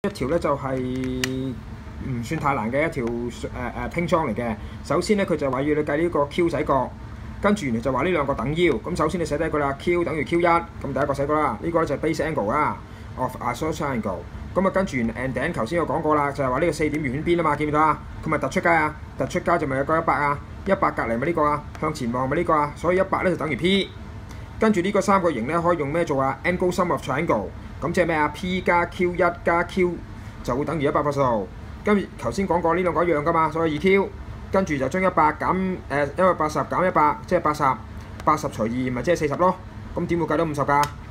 一條咧就係唔算太難嘅一條拼裝嚟嘅。首先咧佢就話要你計呢個 Q 仔角，跟住原來就話呢兩個等腰。咁首先你寫低佢啦 ，Q 等於 Q1，咁第一個寫過啦。呢個咧就係 base angle 啦 ，of isosceles triangle。咁啊跟住 and then 頭先有講過啦，就係話呢個4點圓圈邊啊嘛，見唔見到啊？佢咪突出街啊？突出街就咪有個100啊，100隔離咪呢個啊，向前望咪呢個啊，所以100咧就等於 P。跟住呢個三角形咧可以用咩做啊 ？angle sum of triangle。咁即係咩啊 ？P 加 Q1 加 Q 就會等於180度。跟住頭先講過呢兩個一樣噶嘛，所以 2Q。跟住就將100減因為80減100，即係80，80除2咪即係40咯。咁點會計到50㗎？